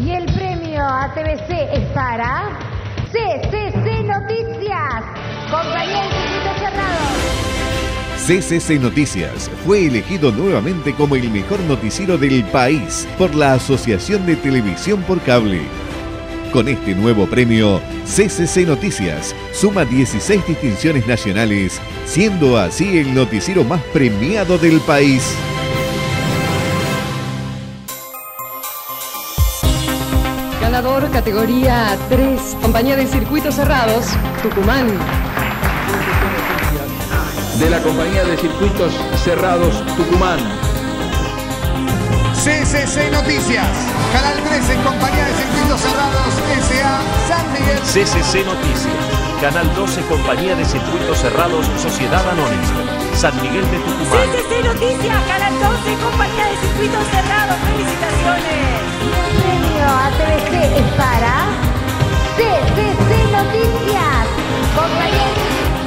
Y el premio a TVC es para CCC Noticias, compañía de circuitos cerrados. CCC Noticias fue elegido nuevamente como el mejor noticiero del país por la Asociación de Televisión por Cable. Con este nuevo premio, CCC Noticias suma 16 distinciones nacionales, siendo así el noticiero más premiado del país. Ganador categoría 3, compañía de circuitos cerrados, Tucumán. De la compañía de circuitos cerrados, Tucumán. CCC Noticias, Canal 3 en compañía de circuitos cerrados, S.A. San Miguel. CCC Noticias, Canal 12, compañía de circuitos cerrados, Sociedad Anónima, San Miguel de Tucumán. CCC Noticias, Canal 12, compañía de circuitos cerrados, felicitaciones. El premio a TVC es para CCC Noticias, compañía de circuitos cerrados.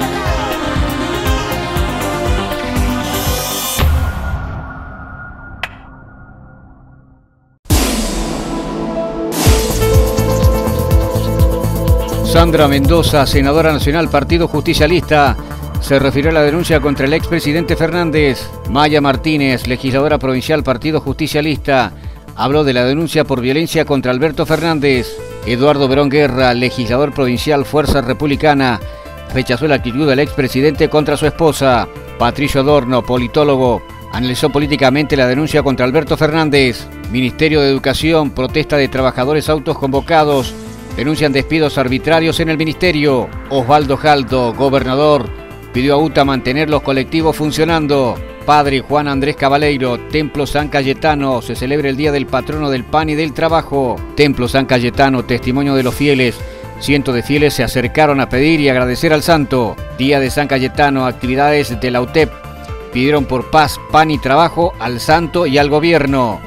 Sandra Mendoza, senadora nacional, Partido Justicialista, se refirió a la denuncia contra el expresidente Fernández. Maya Martínez, legisladora provincial, Partido Justicialista, habló de la denuncia por violencia contra Alberto Fernández. Eduardo Verón Guerra, legislador provincial, Fuerza Republicana, rechazó la actitud del expresidente contra su esposa. Patricio Adorno, politólogo, analizó políticamente la denuncia contra Alberto Fernández. Ministerio de Educación, protesta de trabajadores autoconvocados. Denuncian despidos arbitrarios en el ministerio. Osvaldo Jaldo, gobernador, pidió a UTA mantener los colectivos funcionando. Padre Juan Andrés Cabaleiro, Templo San Cayetano, se celebra el Día del Patrono del Pan y del Trabajo. Templo San Cayetano, testimonio de los fieles. Cientos de fieles se acercaron a pedir y agradecer al santo. Día de San Cayetano, actividades de la UTEP. Pidieron por paz, pan y trabajo al santo y al gobierno.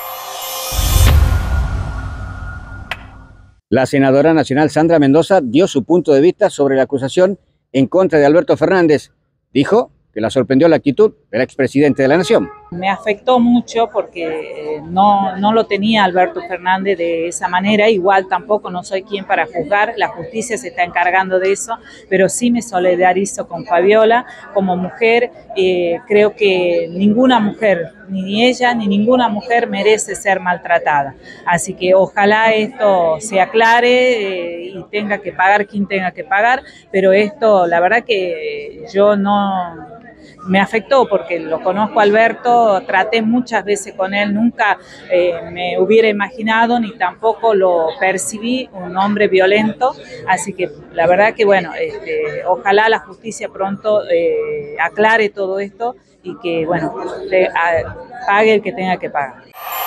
La senadora nacional Sandra Mendoza dio su punto de vista sobre la acusación en contra de Alberto Fernández. Dijo que la sorprendió la actitud del expresidente de la Nación. Me afectó mucho porque no lo tenía Alberto Fernández de esa manera. Igual tampoco no soy quien para juzgar, la justicia se está encargando de eso, pero sí me solidarizo con Fabiola. Como mujer, creo que ninguna mujer, ni ella ni ninguna mujer merece ser maltratada. Así que ojalá esto se aclare y tenga que pagar quien tenga que pagar, pero esto la verdad que yo no... Me afectó porque lo conozco a Alberto, traté muchas veces con él, nunca me hubiera imaginado ni tampoco lo percibí un hombre violento, así que la verdad que bueno, ojalá la justicia pronto aclare todo esto y que bueno, pague el que tenga que pagar.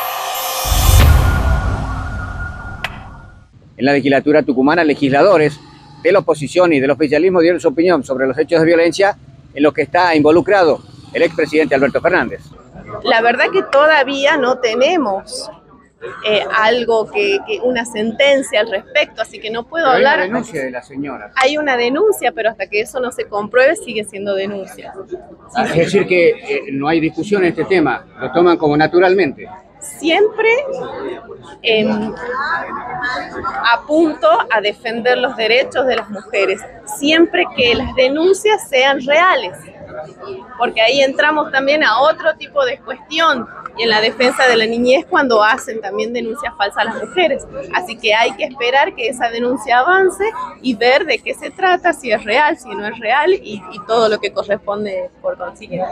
En la legislatura tucumana, legisladores de la oposición y del oficialismo dieron su opinión sobre los hechos de violencia en los que está involucrado el expresidente Alberto Fernández. La verdad que todavía no tenemos algo una sentencia al respecto, así que no puedo hablar. Hay una denuncia de la señora. Hay una denuncia, pero hasta que eso no se compruebe sigue siendo denuncia. Es decir que no hay discusión en este tema, lo toman como naturalmente. Siempre apunto a defender los derechos de las mujeres, siempre que las denuncias sean reales, porque ahí entramos también a otro tipo de cuestión y en la defensa de la niñez cuando hacen también denuncias falsas a las mujeres. Así que hay que esperar que esa denuncia avance y ver de qué se trata, si es real, si no es real y todo lo que corresponde por consiguiente.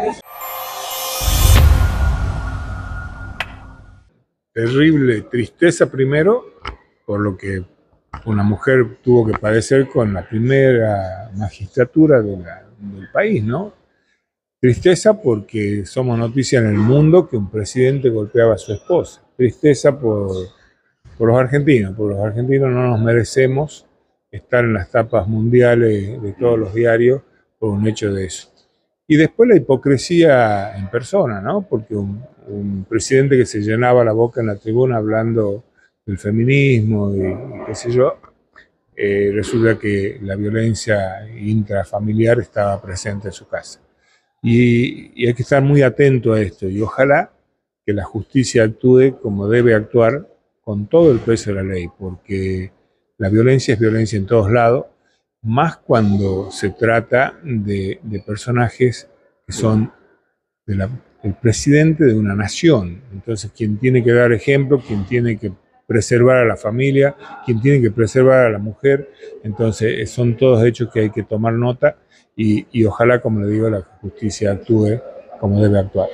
Terrible tristeza primero por lo que una mujer tuvo que padecer con la primera magistratura del país, ¿no? Tristeza porque somos noticia en el mundo que un presidente golpeaba a su esposa. Tristeza por los argentinos no nos merecemos estar en las tapas mundiales de todos los diarios por un hecho de eso. Y después la hipocresía en persona, ¿no? Porque un presidente que se llenaba la boca en la tribuna hablando del feminismo y qué sé yo, resulta que la violencia intrafamiliar estaba presente en su casa. Y hay que estar muy atento a esto y ojalá que la justicia actúe como debe actuar con todo el peso de la ley, porque la violencia es violencia en todos lados, más cuando se trata de personajes que son el presidente de una nación. Entonces, quien tiene que dar ejemplo, quien tiene que preservar a la familia, quien tiene que preservar a la mujer. Entonces, son todos hechos que hay que tomar nota y ojalá, como le digo, la justicia actúe como debe actuar.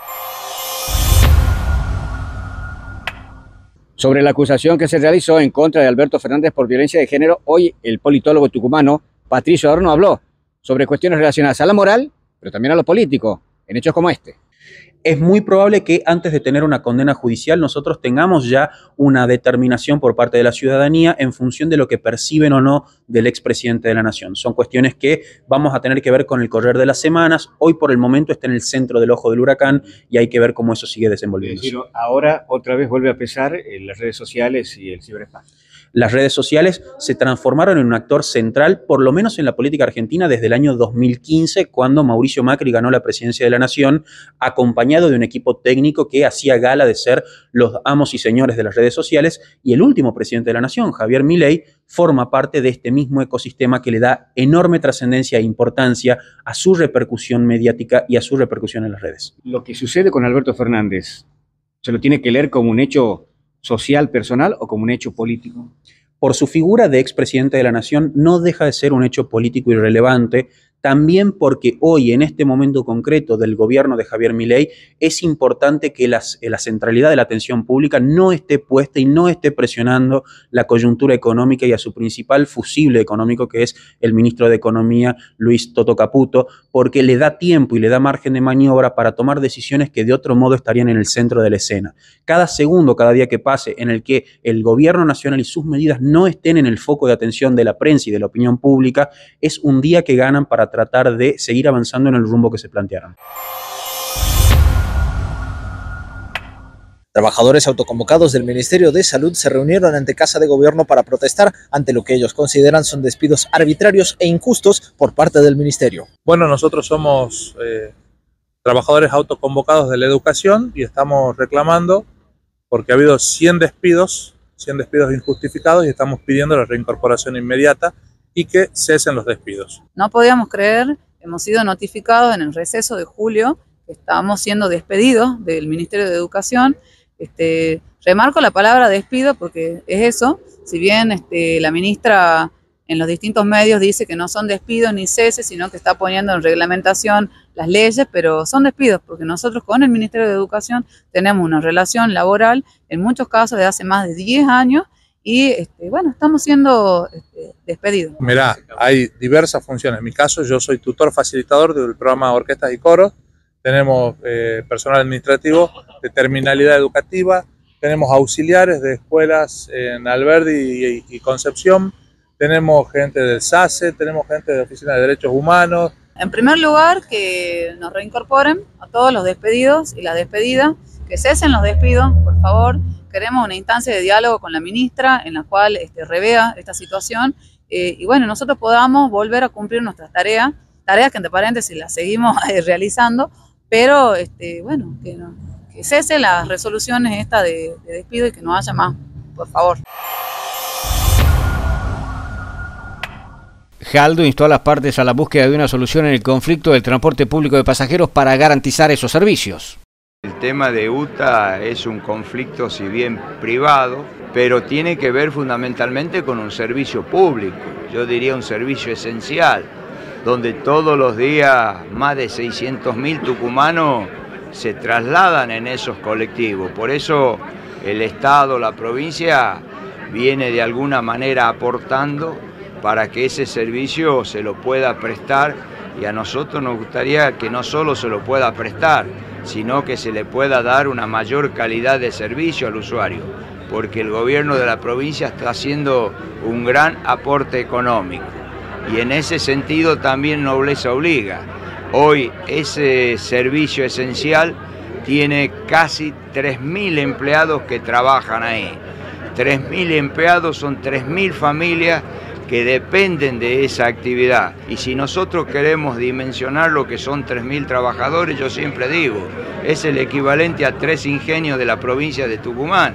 Sobre la acusación que se realizó en contra de Alberto Fernández por violencia de género, hoy el politólogo tucumano Patricio Adorno habló sobre cuestiones relacionadas a la moral, pero también a lo político, en hechos como este. Es muy probable que antes de tener una condena judicial nosotros tengamos ya una determinación por parte de la ciudadanía en función de lo que perciben o no del expresidente de la Nación. Son cuestiones que vamos a tener que ver con el correr de las semanas. Hoy por el momento está en el centro del ojo del huracán y hay que ver cómo eso sigue desenvolviéndose. Es decir, ahora otra vez vuelve a pesar en las redes sociales y el ciberespacio. Las redes sociales se transformaron en un actor central, por lo menos en la política argentina, desde el año 2015, cuando Mauricio Macri ganó la presidencia de la Nación, acompañado de un equipo técnico que hacía gala de ser los amos y señores de las redes sociales, y el último presidente de la Nación, Javier Milei, forma parte de este mismo ecosistema que le da enorme trascendencia e importancia a su repercusión mediática y a su repercusión en las redes. Lo que sucede con Alberto Fernández, ¿se lo tiene que leer como un hecho social, personal o como un hecho político? Por su figura de expresidente de la Nación no deja de ser un hecho político irrelevante, también porque hoy, en este momento concreto del gobierno de Javier Milei, es importante que la centralidad de la atención pública no esté puesta y no esté presionando la coyuntura económica y a su principal fusible económico, que es el ministro de Economía, Luis Toto Caputo, porque le da tiempo y le da margen de maniobra para tomar decisiones que de otro modo estarían en el centro de la escena. Cada segundo, cada día que pase en el que el gobierno nacional y sus medidas no estén en el foco de atención de la prensa y de la opinión pública, es un día que ganan para tratar de seguir avanzando en el rumbo que se plantearon. Trabajadores autoconvocados del Ministerio de Salud se reunieron ante Casa de Gobierno para protestar ante lo que ellos consideran son despidos arbitrarios e injustos por parte del Ministerio. Bueno, nosotros somos trabajadores autoconvocados de la educación y estamos reclamando porque ha habido 100 despidos injustificados y estamos pidiendo la reincorporación inmediata y que cesen los despidos. No podíamos creer, hemos sido notificados en el receso de julio que estábamos siendo despedidos del Ministerio de Educación. Remarco la palabra despido porque es eso, si bien la ministra en los distintos medios dice que no son despidos ni ceses, sino que está poniendo en reglamentación las leyes, pero son despidos porque nosotros con el Ministerio de Educación tenemos una relación laboral, en muchos casos de hace más de 10 años, y bueno, estamos siendo despedidos. Mirá, hay diversas funciones. En mi caso, yo soy tutor facilitador del programa Orquestas y Coros. Tenemos personal administrativo de terminalidad educativa, tenemos auxiliares de escuelas en Alberdi y Concepción, tenemos gente del SACE, tenemos gente de Oficina de Derechos Humanos. En primer lugar, que nos reincorporen a todos los despedidos y las despedidas, que cesen los despidos, por favor. Queremos una instancia de diálogo con la ministra en la cual revea esta situación y bueno, nosotros podamos volver a cumplir nuestras tareas que entre paréntesis las seguimos realizando, pero bueno, que cese las resoluciones de despido y que no haya más, por favor. Jaldo instó a las partes a la búsqueda de una solución en el conflicto del transporte público de pasajeros para garantizar esos servicios. El tema de UTA es un conflicto, si bien privado, pero tiene que ver fundamentalmente con un servicio público, yo diría un servicio esencial, donde todos los días más de 600.000 tucumanos se trasladan en esos colectivos. Por eso el Estado, la provincia, viene de alguna manera aportando para que ese servicio se lo pueda prestar, y a nosotros nos gustaría que no solo se lo pueda prestar, sino que se le pueda dar una mayor calidad de servicio al usuario, porque el gobierno de la provincia está haciendo un gran aporte económico y en ese sentido también Nobleza Obliga. Hoy ese servicio esencial tiene casi 3.000 empleados que trabajan ahí. 3.000 empleados son 3.000 familias que dependen de esa actividad. Y si nosotros queremos dimensionar lo que son 3.000 trabajadores, yo siempre digo, es el equivalente a 3 ingenios de la provincia de Tucumán,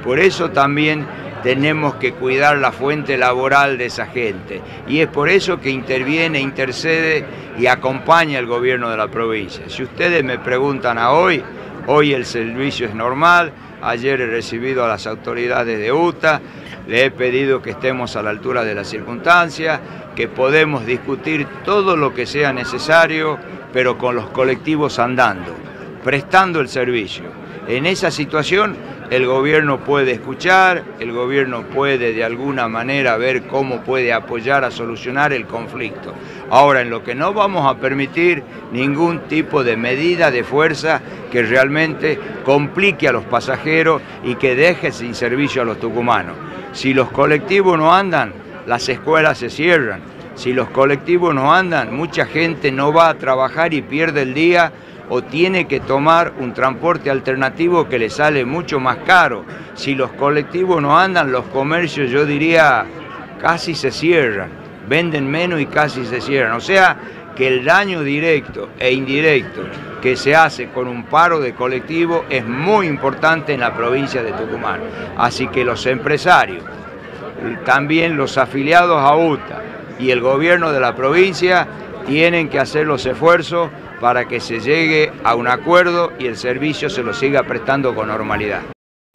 Por eso también tenemos que cuidar la fuente laboral de esa gente. Y es por eso que interviene, intercede y acompaña el gobierno de la provincia. Si ustedes me preguntan a hoy el servicio es normal. Ayer he recibido a las autoridades de UTA, le he pedido que estemos a la altura de las circunstancias, que podemos discutir todo lo que sea necesario, pero con los colectivos andando, prestando el servicio. En esa situación el gobierno puede escuchar, el gobierno puede de alguna manera ver cómo puede apoyar a solucionar el conflicto. Ahora, en lo que no vamos a permitir ningún tipo de medida de fuerza que realmente complique a los pasajeros y que deje sin servicio a los tucumanos. Si los colectivos no andan, las escuelas se cierran. Si los colectivos no andan, mucha gente no va a trabajar y pierde el día o tiene que tomar un transporte alternativo que le sale mucho más caro. Si los colectivos no andan, los comercios, yo diría, casi se cierran, venden menos y casi se cierran. O sea, que el daño directo e indirecto que se hace con un paro de colectivo es muy importante en la provincia de Tucumán. Así que los empresarios, también los afiliados a UTA y el gobierno de la provincia tienen que hacer los esfuerzos para que se llegue a un acuerdo y el servicio se lo siga prestando con normalidad.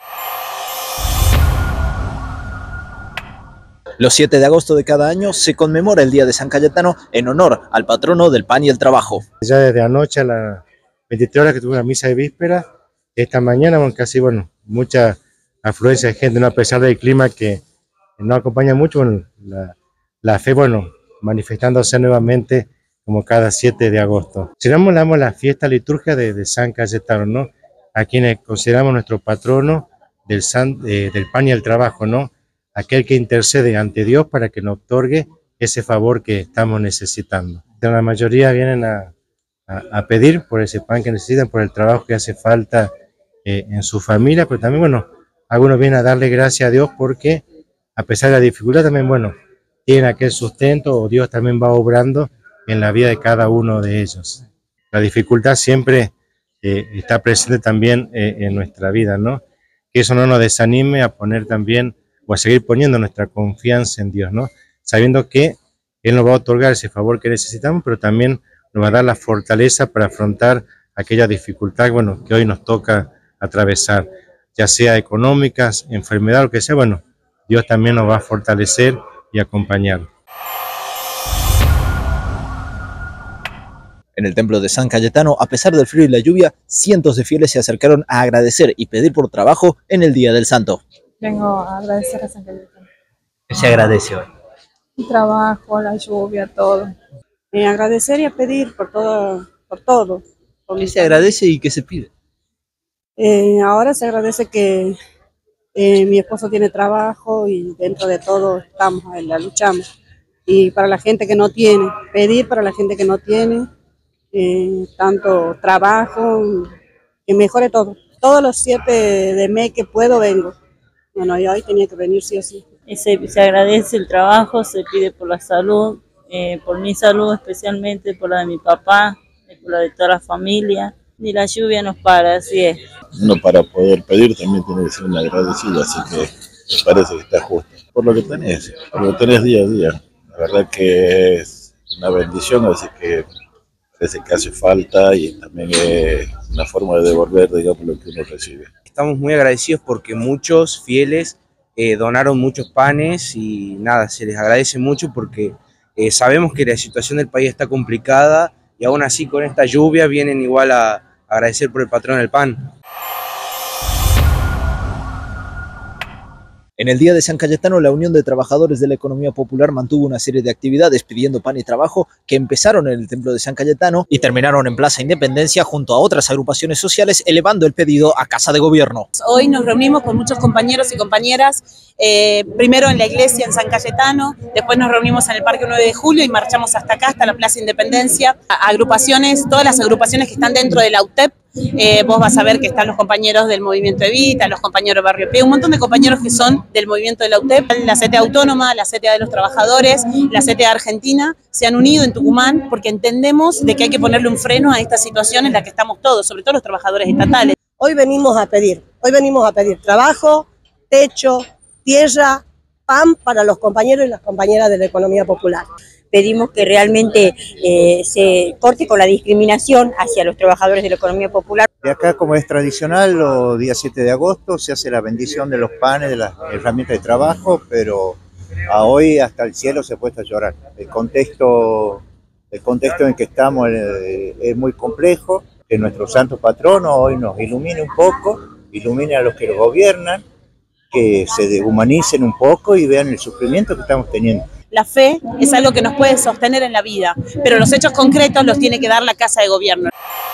Los 7 de agosto de cada año se conmemora el Día de San Cayetano en honor al patrono del pan y el trabajo. Ya desde anoche a las 23 horas que tuve una misa de víspera, esta mañana casi mucha afluencia de gente, ¿no? A pesar del clima que no acompaña mucho, la fe manifestándose nuevamente como cada 7 de agosto. Celebramos la fiesta litúrgica de San Cayetano, ¿no? A quienes consideramos nuestro patrono del pan y el trabajo, ¿no? Aquel que intercede ante Dios para que nos otorgue ese favor que estamos necesitando. La mayoría vienen a pedir por ese pan que necesitan, por el trabajo que hace falta en su familia, pero también, algunos vienen a darle gracias a Dios porque, a pesar de la dificultad, también, tienen aquel sustento, o Dios también va obrando en la vida de cada uno de ellos. La dificultad siempre está presente también en nuestra vida, ¿no? Que eso no nos desanime a poner también, o a seguir poniendo nuestra confianza en Dios, ¿no? Sabiendo que Él nos va a otorgar ese favor que necesitamos, pero también nos va a dar la fortaleza para afrontar aquella dificultad, que hoy nos toca atravesar, ya sea económicas, enfermedad, lo que sea, Dios también nos va a fortalecer y acompañar. En el templo de San Cayetano, a pesar del frío y la lluvia, cientos de fieles se acercaron a agradecer y pedir por trabajo en el Día del Santo. Vengo a agradecer a San Cayetano. ¿Qué se agradece hoy? El trabajo, la lluvia, todo. Agradecer y a pedir por todo. ¿Qué se agradece y qué se pide? Ahora se agradece que mi esposo tiene trabajo y dentro de todo la luchamos. Y para la gente que no tiene, pedir para la gente que no tiene, tanto trabajo, que mejore todo. Todos los 7 de mes que puedo vengo. Y hoy tenía que venir sí o sí. Se agradece el trabajo, se pide por la salud, por mi salud especialmente, por la de mi papá, por la de toda la familia. Ni la lluvia nos para, así es. Uno para poder pedir también tiene que ser un agradecido, así que me parece que está justo. Por lo que tenés día a día. La verdad que es una bendición, así que parece que hace falta y también es una forma de devolver, digamos, lo que uno recibe. Estamos muy agradecidos porque muchos fieles donaron muchos panes y se les agradece mucho porque sabemos que la situación del país está complicada y aún así con esta lluvia vienen igual a agradecer por el patrón del pan. En el Día de San Cayetano, la Unión de Trabajadores de la Economía Popular mantuvo una serie de actividades pidiendo pan y trabajo que empezaron en el Templo de San Cayetano y terminaron en Plaza Independencia junto a otras agrupaciones sociales, elevando el pedido a Casa de Gobierno. Hoy nos reunimos con muchos compañeros y compañeras, primero en la iglesia en San Cayetano, después nos reunimos en el Parque 9 de Julio y marchamos hasta acá, hasta la Plaza Independencia. Todas las agrupaciones que están dentro de la UTEP, vos vas a ver que están los compañeros del Movimiento Evita, los compañeros de Barrio Pie, un montón de compañeros que son del movimiento de la UTEP, la CTA Autónoma, la CTA de los Trabajadores, la CTA Argentina, se han unido en Tucumán porque entendemos de que hay que ponerle un freno a esta situación en la que estamos todos, sobre todo los trabajadores estatales. Hoy venimos a pedir trabajo, techo, tierra, pan para los compañeros y las compañeras de la economía popular. Pedimos que realmente se corte con la discriminación hacia los trabajadores de la economía popular. Y acá, como es tradicional, los días 7 de agosto se hace la bendición de los panes, de las herramientas de trabajo, pero a hoy hasta el cielo se ha puesto a llorar. El contexto en que estamos es muy complejo, que nuestro santo patrono hoy nos ilumine un poco, ilumine a los que lo gobiernan, que se deshumanicen un poco y vean el sufrimiento que estamos teniendo. La fe es algo que nos puede sostener en la vida, pero los hechos concretos los tiene que dar la Casa de Gobierno.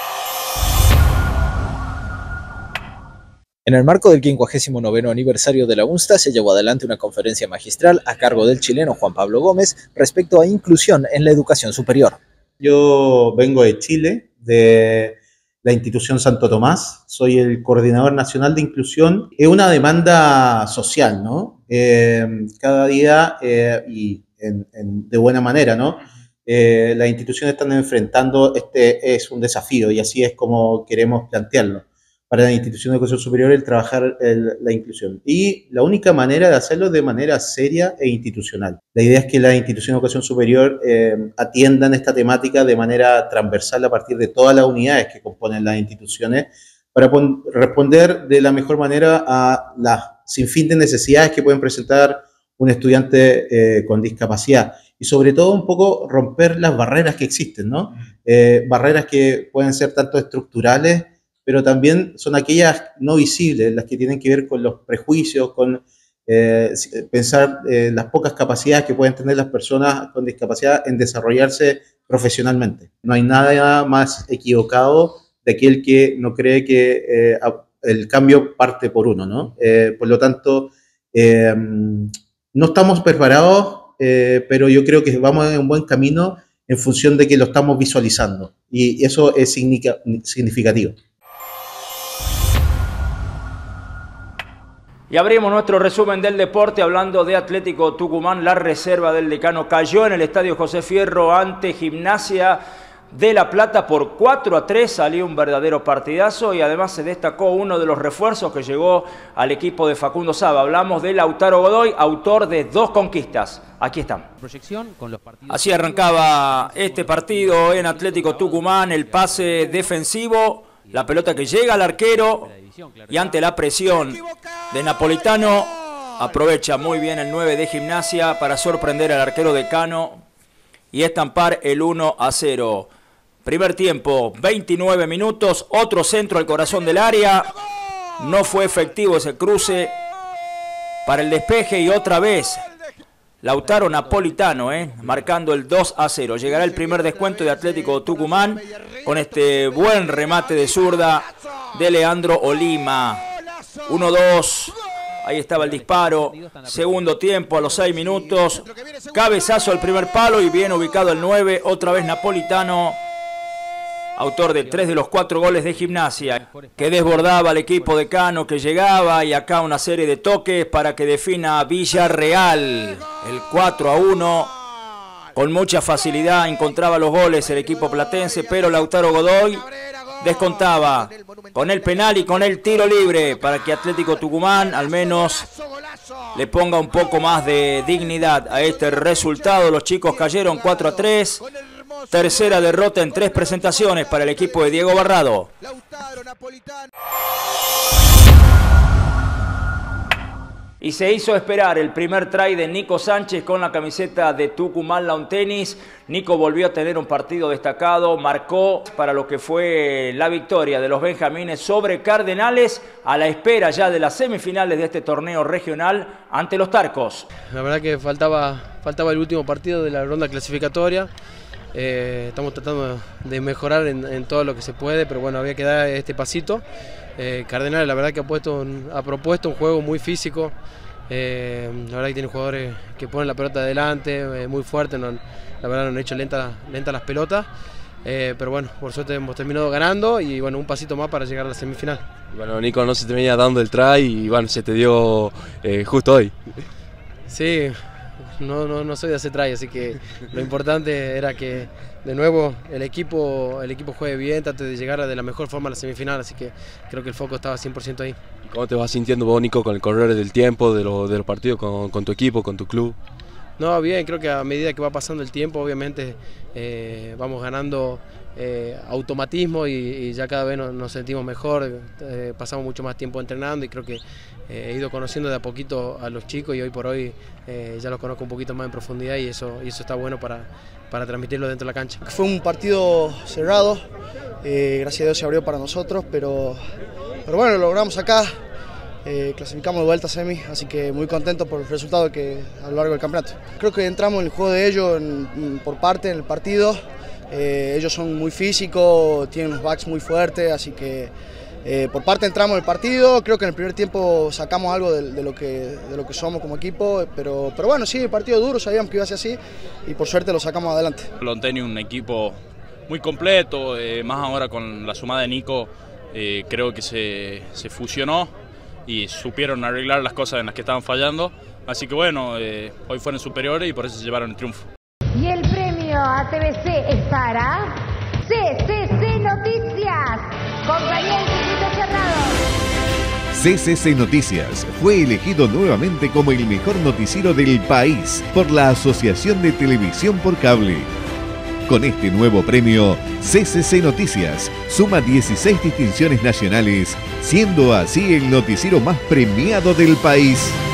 En el marco del 59º aniversario de la UNSTA se llevó adelante una conferencia magistral a cargo del chileno Juan Pablo Gómez respecto a inclusión en la educación superior. Yo vengo de Chile, de la institución Santo Tomás, soy el coordinador nacional de inclusión. Es una demanda social, ¿no? Cada día de buena manera, ¿no? Las instituciones están enfrentando, este es un desafío y así es como queremos plantearlo. Para la institución de educación superior el trabajar la inclusión. Y la única manera de hacerlo es de manera seria e institucional. La idea es que las instituciones de educación superior atiendan esta temática de manera transversal a partir de todas las unidades que componen las instituciones para responder de la mejor manera a las sinfín de necesidades que pueden presentar un estudiante con discapacidad. Y sobre todo un poco romper las barreras que existen, ¿no? Barreras que pueden ser tanto estructurales, pero también son aquellas no visibles, las que tienen que ver con los prejuicios, con pensar las pocas capacidades que pueden tener las personas con discapacidad en desarrollarse profesionalmente. No hay nada más equivocado de aquel que no cree que el cambio parte por uno, ¿no? Por lo tanto, no estamos preparados, pero yo creo que vamos en un buen camino en función de que lo estamos visualizando, y eso es significativo. Y abrimos nuestro resumen del deporte hablando de Atlético Tucumán. La reserva del decano cayó en el estadio José Fierro ante Gimnasia de La Plata por 4-3. Salió un verdadero partidazo y además se destacó uno de los refuerzos que llegó al equipo de Facundo Saba. Hablamos de Lautaro Godoy, autor de 2 conquistas. Aquí están. Así arrancaba este partido en Atlético Tucumán. El pase defensivo, la pelota que llega al arquero y ante la presión de Napolitano aprovecha muy bien el 9 de Gimnasia para sorprender al arquero decano y estampar el 1-0. Primer tiempo, 29 minutos, otro centro al corazón del área. No fue efectivo ese cruce para el despeje y otra vez Lautaro Napolitano, marcando el 2-0. Llegará el primer descuento de Atlético Tucumán con este buen remate de zurda de Leandro Olima. 1-2. Ahí estaba el disparo. Segundo tiempo a los 6 minutos. Cabezazo al primer palo y bien ubicado el 9. Otra vez Napolitano, autor de 3 de los 4 goles de Gimnasia, que desbordaba al equipo de Cano, que llegaba, y acá una serie de toques para que defina Villarreal. El 4-1. Con mucha facilidad encontraba los goles el equipo platense, pero Lautaro Godoy descontaba con el penal y con el tiro libre para que Atlético Tucumán al menos le ponga un poco más de dignidad a este resultado. Los chicos cayeron 4-3. Tercera derrota en 3 presentaciones para el equipo de Diego Barrado. Y se hizo esperar el primer try de Nico Sánchez con la camiseta de Tucumán Lawn Tennis. Nico volvió a tener un partido destacado, marcó para lo que fue la victoria de los benjamines sobre Cardenales, a la espera ya de las semifinales de este torneo regional ante los Tarcos. La verdad que faltaba el último partido de la ronda clasificatoria. Estamos tratando de mejorar en todo lo que se puede, pero bueno, había que dar este pasito. Cardenales la verdad que ha propuesto un juego muy físico. La verdad que tiene jugadores que ponen la pelota adelante, muy fuerte. La verdad no han hecho lenta las pelotas, pero bueno, por suerte hemos terminado ganando y bueno, un pasito más para llegar a la semifinal. Bueno, Nico, no se te venía dando el try y bueno, se te dio justo hoy. Sí, no soy de hacer try, así que lo importante era que de nuevo el equipo juegue bien, trate de llegar de la mejor forma a la semifinal, así que creo que el foco estaba 100% ahí. ¿Cómo te vas sintiendo vos, Nico, con el correr del tiempo, de los partidos con tu equipo, con tu club? No, bien, creo que a medida que va pasando el tiempo, obviamente vamos ganando automatismo y ya cada vez nos sentimos mejor, pasamos mucho más tiempo entrenando y creo que he ido conociendo de a poquito a los chicos y hoy por hoy ya los conozco un poquito más en profundidad y eso está bueno para transmitirlo dentro de la cancha. Fue un partido cerrado, gracias a Dios se abrió para nosotros, pero bueno, lo logramos acá. Clasificamos de vuelta a semi, así que muy contento por el resultado a lo largo del campeonato. Creo que entramos en el juego de ellos por parte en el partido. Ellos son muy físicos, tienen los backs muy fuertes, así que por parte entramos en el partido. Creo que en el primer tiempo sacamos algo de lo que somos como equipo, pero bueno, sí, el partido duro, sabíamos que iba a ser así y por suerte lo sacamos adelante. Colón tiene un equipo muy completo, más ahora con la sumada de Nico, creo que se fusionó y supieron arreglar las cosas en las que estaban fallando, así que bueno, hoy fueron superiores y por eso se llevaron el triunfo. Y el premio a TVC es para CCC Noticias, compañía del circuito cerrado. CCC Noticias fue elegido nuevamente como el mejor noticiero del país por la Asociación de Televisión por Cable. Con este nuevo premio, CCC Noticias suma 16 distinciones nacionales, siendo así el noticiero más premiado del país.